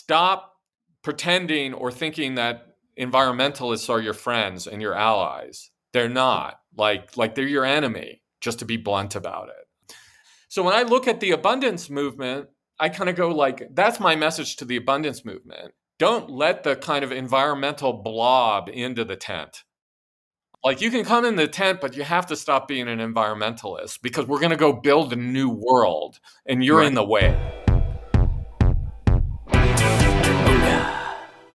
stop pretending or thinking that environmentalists are your friends and your allies. They're not. Like they're your enemy, just to be blunt about it. So when I look at the abundance movement, I kind of go like, that's my message to the abundance movement. Don't let the kind of environmental blob into the tent. Like, you can come in the tent, but you have to stop being an environmentalist, because we're going to go build a new world and you're in the way.